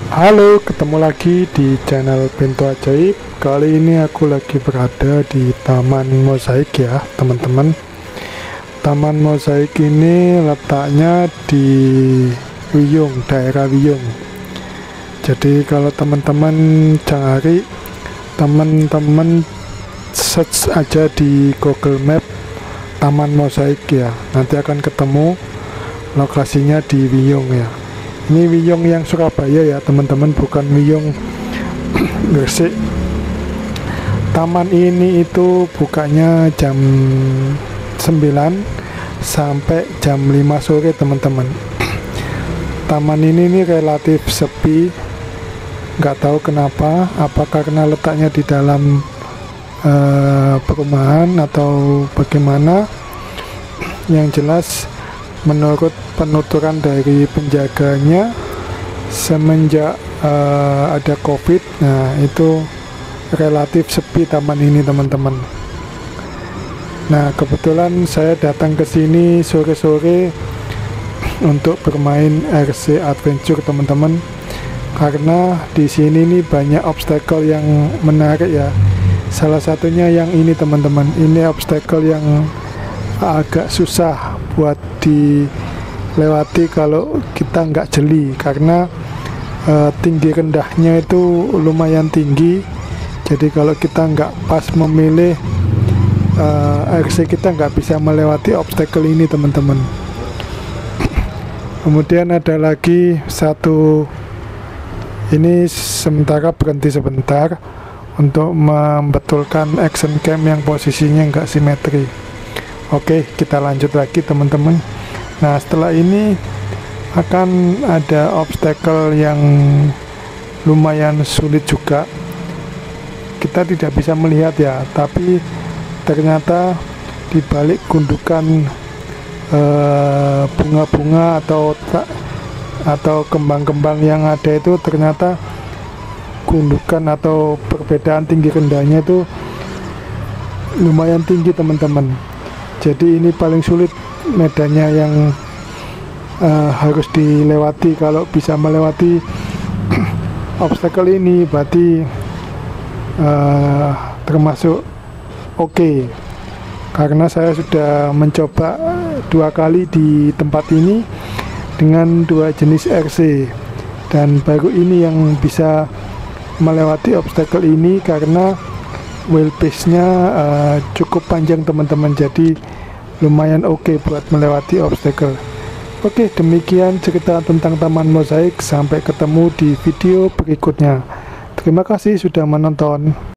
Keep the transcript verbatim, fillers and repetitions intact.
Halo, ketemu lagi di channel Pintu Ajaib. Kali ini aku lagi berada di Taman Mozaik ya teman-teman. Taman Mozaik ini letaknya di Wiyung, daerah Wiyung. Jadi kalau teman-teman cari, teman-teman search aja di Google Map Taman Mozaik ya, nanti akan ketemu lokasinya di Wiyung ya. Ini Wiyung yang Surabaya ya teman-teman, bukan Wiyung Gresik. Taman ini itu bukanya jam sembilan sampai jam lima sore teman-teman. Taman ini nih relatif sepi, nggak tahu kenapa, apa karena letaknya di dalam uh, perumahan atau bagaimana. Yang jelas menurut penuturan dari penjaganya, semenjak uh, ada COVID, nah itu relatif sepi taman ini teman-teman. Nah kebetulan saya datang ke sini sore-sore untuk bermain R C Adventure teman-teman, karena di sini nih banyak obstacle yang menarik ya. Salah satunya yang ini teman-teman, ini obstacle yang agak susah buat dilewati kalau kita nggak jeli, karena uh, tinggi rendahnya itu lumayan tinggi. Jadi kalau kita nggak pas memilih uh, R C, kita nggak bisa melewati obstacle ini teman-teman. Kemudian ada lagi satu, ini sementara berhenti sebentar untuk membetulkan action cam yang posisinya nggak simetri. Oke, kita lanjut lagi teman-teman. Nah setelah ini akan ada obstacle yang lumayan sulit juga. Kita tidak bisa melihat ya, tapi ternyata di balik gundukan eh, bunga-bunga atau atau kembang-kembang yang ada itu, ternyata gundukan atau perbedaan tinggi rendahnya itu lumayan tinggi teman-teman. Jadi ini paling sulit medannya yang uh, harus dilewati. Kalau bisa melewati obstacle ini berarti uh, termasuk oke okay. Karena saya sudah mencoba dua kali di tempat ini dengan dua jenis R C, dan baru ini yang bisa melewati obstacle ini karena wheelbase-nya uh, cukup panjang teman-teman, jadi lumayan oke okay buat melewati obstacle. Oke, okay, demikian cerita tentang Taman Mozaik. Sampai ketemu di video berikutnya. Terima kasih sudah menonton.